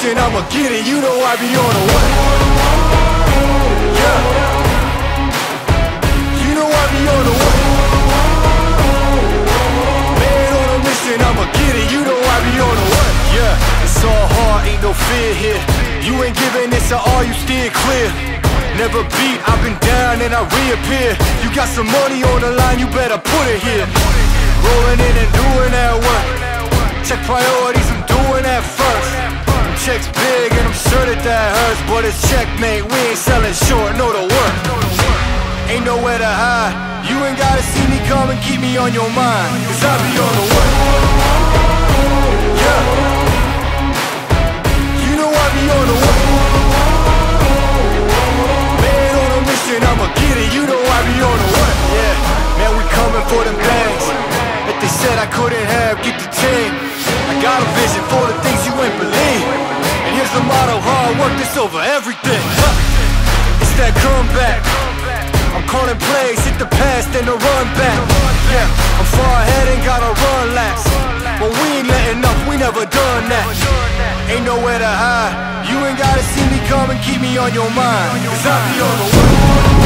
mission, I'ma get it. You know I be on the way. Yeah. You know I be on the way. Man on a mission, I'ma get it. You know I be on the way. Yeah, it's all hard, ain't no fear here. You ain't giving this at all, you steer clear. Never beat, I've been down and I reappear. You got some money on the line, you better put it here. Rolling in and doing that work. Check priorities, I'm doing that first. Checks big and I'm sure that hurts, but it's checkmate, we ain't selling short, know the work. Ain't nowhere to hide. You ain't gotta see me come and keep me on your mind, cause I be on the way. Yeah. You know I be on the way. Man on a mission, I'ma get it. You know I be on the way. Yeah, man, we coming for them bags that they said I couldn't have, get the team. I got a vision for the things you ain't believe. And here's the motto, hard work, this over everything. It's that comeback. I'm calling plays, hit the pass, then the run back. Yeah, I'm far ahead and gotta run laps. But we ain't letting up, we never done that. Ain't nowhere to hide. You ain't gotta see me come and keep me on your mind, cause I be on the way.